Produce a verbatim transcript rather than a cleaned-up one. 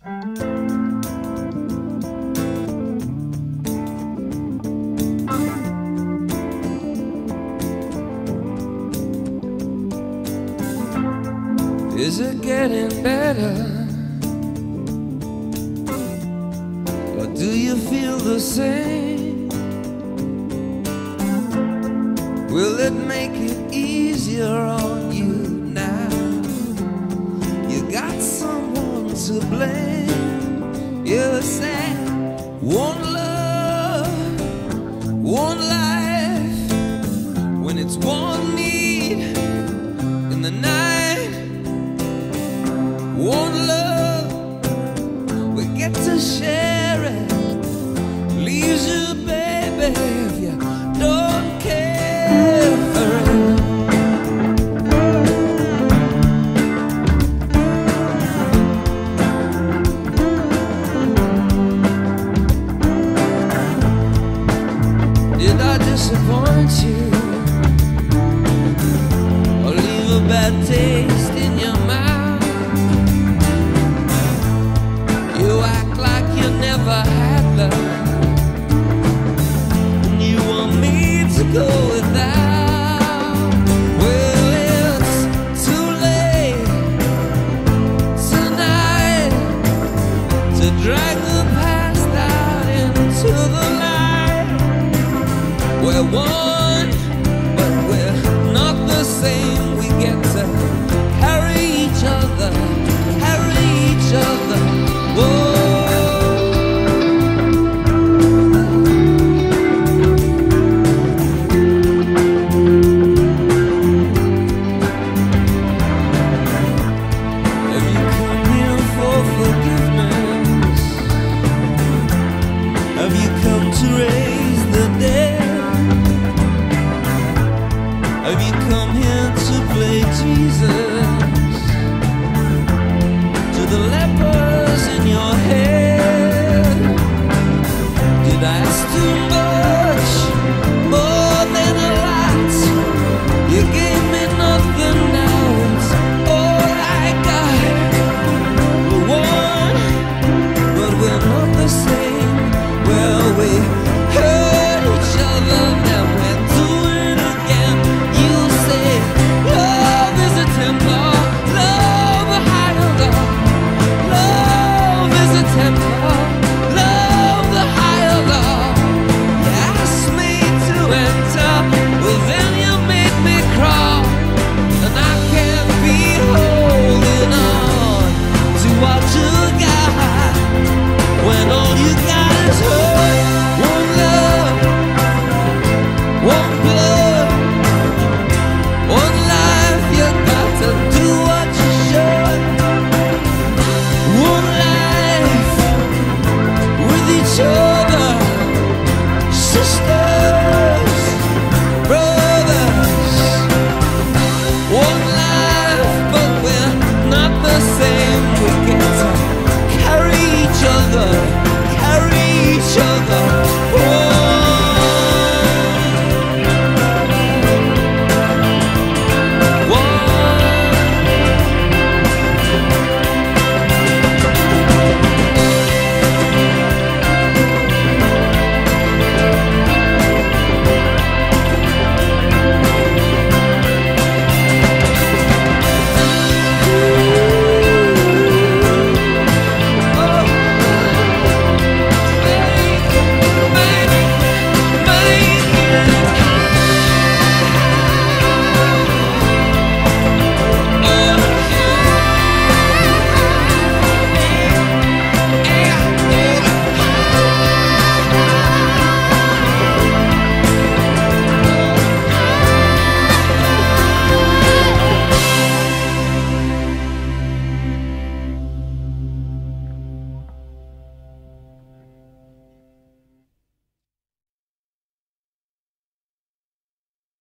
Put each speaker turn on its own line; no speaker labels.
Is it getting better? Or do you feel the same? Will it make it easier on you now? You got someone to blame. You say one love, one life, when it's one need in the night. One love, we get to share it. Leaves you, baby, if you don't care for it. Did I disappoint you, or leave a bad taste in your mouth? You act like you never had love, and you want me to go without. Well, it's too late tonight to drag the past out into the light, where one